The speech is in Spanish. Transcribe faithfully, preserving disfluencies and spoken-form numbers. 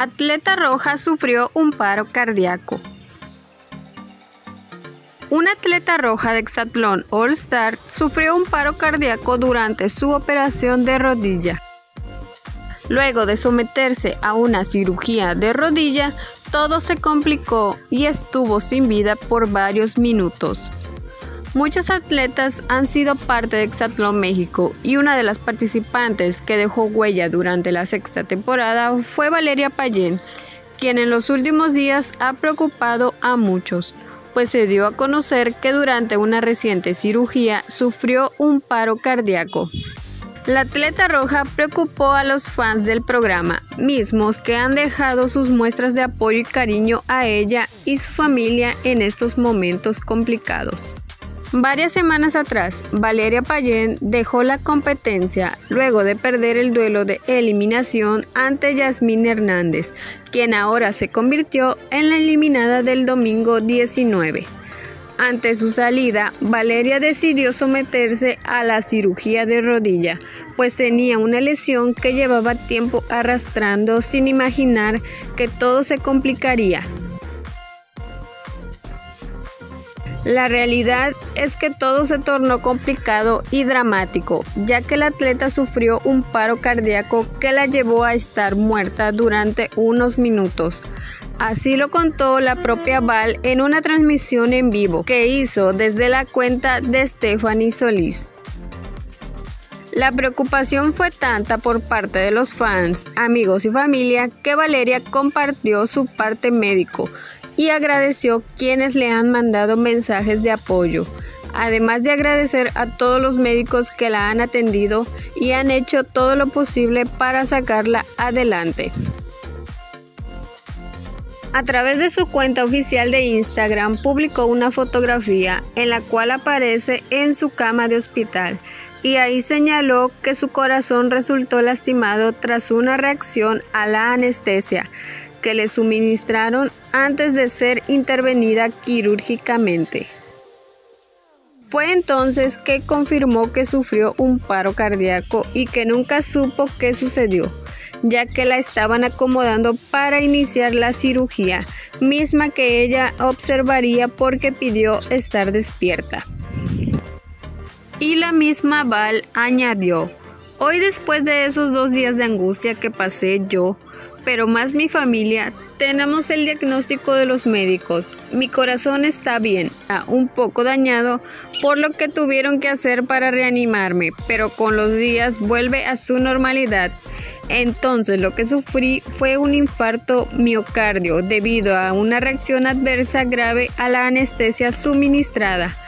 Atleta roja sufrió un paro cardíaco. Una atleta roja de hexatlón All Star sufrió un paro cardíaco durante su operación de rodilla. Luego de someterse a una cirugía de rodilla, todo se complicó y estuvo sin vida por varios minutos. Muchos atletas han sido parte de Hexatlón México y una de las participantes que dejó huella durante la sexta temporada fue Valeria Payén, quien en los últimos días ha preocupado a muchos, pues se dio a conocer que durante una reciente cirugía sufrió un paro cardíaco. La atleta roja preocupó a los fans del programa, mismos que han dejado sus muestras de apoyo y cariño a ella y su familia en estos momentos complicados. Varias semanas atrás, Valeria Payén dejó la competencia luego de perder el duelo de eliminación ante Yasmín Hernández, quien ahora se convirtió en la eliminada del domingo diecinueve. Ante su salida, Valeria decidió someterse a la cirugía de rodilla, pues tenía una lesión que llevaba tiempo arrastrando sin imaginar que todo se complicaría. La realidad es que todo se tornó complicado y dramático, ya que la atleta sufrió un paro cardíaco que la llevó a estar muerta durante unos minutos. Así lo contó la propia Val en una transmisión en vivo que hizo desde la cuenta de Stephanie Solís. La preocupación fue tanta por parte de los fans, amigos y familia que Valeria compartió su parte médico y agradeció quienes le han mandado mensajes de apoyo, además de agradecer a todos los médicos que la han atendido y han hecho todo lo posible para sacarla adelante. A través de su cuenta oficial de Instagram publicó una fotografía en la cual aparece en su cama de hospital y ahí señaló que su corazón resultó lastimado tras una reacción a la anestesia que le suministraron antes de ser intervenida quirúrgicamente. Fue entonces que confirmó que sufrió un paro cardíaco y que nunca supo qué sucedió, ya que la estaban acomodando para iniciar la cirugía, misma que ella observaría porque pidió estar despierta. Y la misma Val añadió: hoy, después de esos dos días de angustia que pasé yo, pero más mi familia, tenemos el diagnóstico de los médicos. Mi corazón está bien, un poco dañado por lo que tuvieron que hacer para reanimarme, pero con los días vuelve a su normalidad. Entonces lo que sufrí fue un infarto miocardio debido a una reacción adversa grave a la anestesia suministrada.